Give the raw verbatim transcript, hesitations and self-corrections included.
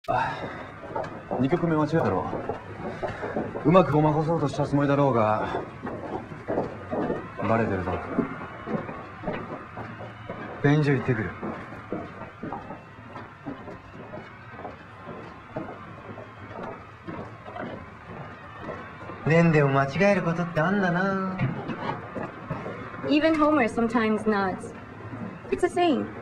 にきょくめ間違えたろ。うまくごまかそうとしたつもりだろうがバレてるぞ。便所行ってくる。 年でも間違えることってあんだな。 Even Homer sometimes nods. It's a saying.